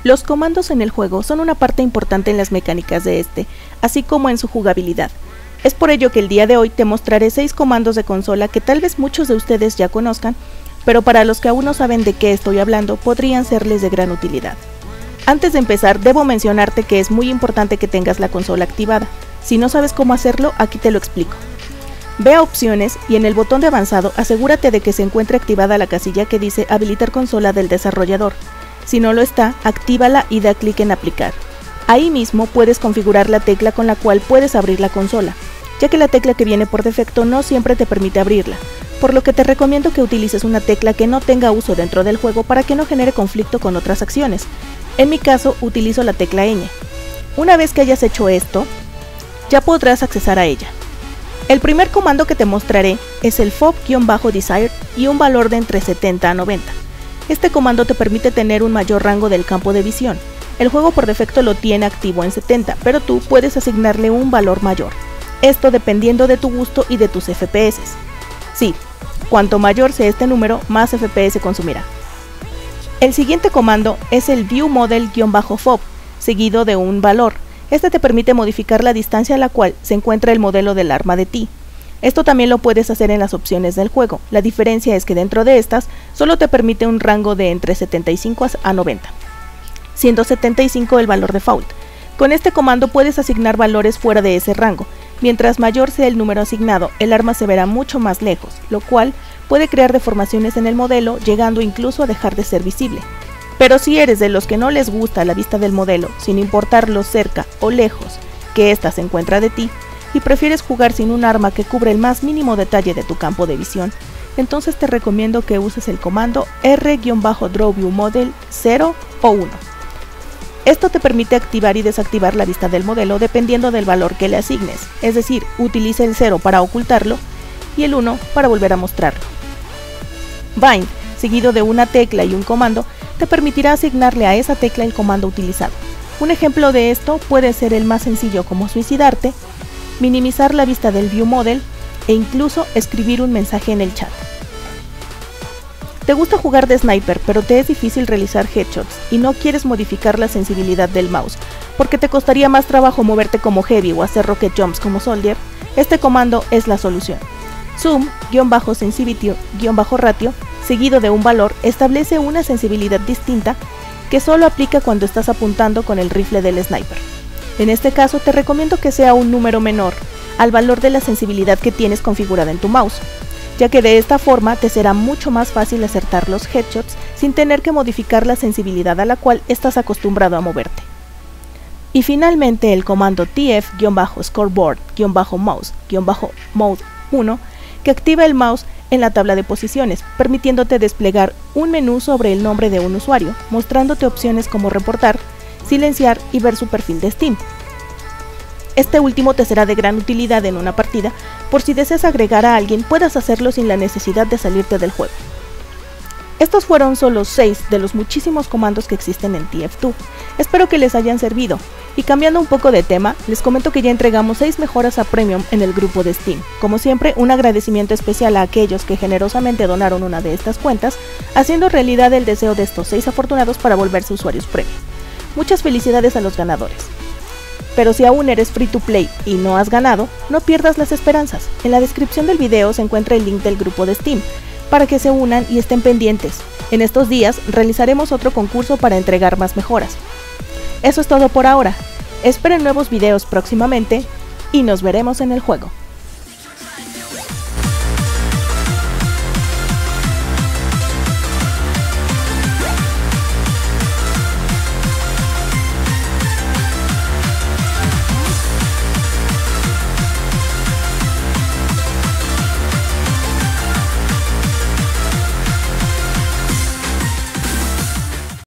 Los comandos en el juego son una parte importante en las mecánicas de este, así como en su jugabilidad. Es por ello que el día de hoy te mostraré 6 comandos de consola que tal vez muchos de ustedes ya conozcan, pero para los que aún no saben de qué estoy hablando podrían serles de gran utilidad. Antes de empezar, debo mencionarte que es muy importante que tengas la consola activada. Si no sabes cómo hacerlo, aquí te lo explico. Ve a opciones y en el botón de avanzado asegúrate de que se encuentre activada la casilla que dice habilitar consola del desarrollador. Si no lo está, actívala y da clic en aplicar. Ahí mismo puedes configurar la tecla con la cual puedes abrir la consola, ya que la tecla que viene por defecto no siempre te permite abrirla, por lo que te recomiendo que utilices una tecla que no tenga uso dentro del juego para que no genere conflicto con otras acciones. En mi caso, utilizo la tecla ñ. Una vez que hayas hecho esto, ya podrás accesar a ella. El primer comando que te mostraré es el fob-desire y un valor de entre 70 a 90. Este comando te permite tener un mayor rango del campo de visión. El juego por defecto lo tiene activo en 70, pero tú puedes asignarle un valor mayor. Esto dependiendo de tu gusto y de tus FPS. Sí, cuanto mayor sea este número, más FPS consumirá. El siguiente comando es el viewModel-fob, seguido de un valor. Este te permite modificar la distancia a la cual se encuentra el modelo del arma de ti. Esto también lo puedes hacer en las opciones del juego. La diferencia es que dentro de estas solo te permite un rango de entre 75 a 90, siendo 75 el valor default. Con este comando puedes asignar valores fuera de ese rango. Mientras mayor sea el número asignado, el arma se verá mucho más lejos, lo cual puede crear deformaciones en el modelo, llegando incluso a dejar de ser visible. Pero si eres de los que no les gusta la vista del modelo, sin importar lo cerca o lejos que ésta se encuentra de ti, y prefieres jugar sin un arma que cubre el más mínimo detalle de tu campo de visión, entonces te recomiendo que uses el comando R-DrawViewModel 0 o 1. Esto te permite activar y desactivar la vista del modelo dependiendo del valor que le asignes, es decir, utiliza el 0 para ocultarlo y el 1 para volver a mostrarlo. Bind, seguido de una tecla y un comando, te permitirá asignarle a esa tecla el comando utilizado. Un ejemplo de esto puede ser el más sencillo como suicidarte, minimizar la vista del viewModel e incluso escribir un mensaje en el chat. Te gusta jugar de sniper, pero te es difícil realizar headshots y no quieres modificar la sensibilidad del mouse, porque te costaría más trabajo moverte como heavy o hacer rocket jumps como soldier. Este comando es la solución. Zoom-sensitivity-ratio, seguido de un valor, establece una sensibilidad distinta que solo aplica cuando estás apuntando con el rifle del sniper. En este caso te recomiendo que sea un número menor al valor de la sensibilidad que tienes configurada en tu mouse, ya que de esta forma te será mucho más fácil acertar los headshots sin tener que modificar la sensibilidad a la cual estás acostumbrado a moverte. Y finalmente el comando tf-scoreboard-mouse-mode1 que activa el mouse en la tabla de posiciones, permitiéndote desplegar un menú sobre el nombre de un usuario, mostrándote opciones como reportar, silenciar y ver su perfil de Steam. Este último te será de gran utilidad en una partida, por si deseas agregar a alguien puedas hacerlo sin la necesidad de salirte del juego. Estos fueron solo 6 de los muchísimos comandos que existen en TF2. Espero que les hayan servido, y cambiando un poco de tema, les comento que ya entregamos 6 mejoras a Premium en el grupo de Steam. Como siempre, un agradecimiento especial a aquellos que generosamente donaron una de estas cuentas, haciendo realidad el deseo de estos 6 afortunados para volverse usuarios Premium. Muchas felicidades a los ganadores. Pero si aún eres free to play y no has ganado, no pierdas las esperanzas. En la descripción del video se encuentra el link del grupo de Steam, para que se unan y estén pendientes. En estos días realizaremos otro concurso para entregar más mejoras. Eso es todo por ahora. Esperen nuevos videos próximamente y nos veremos en el juego.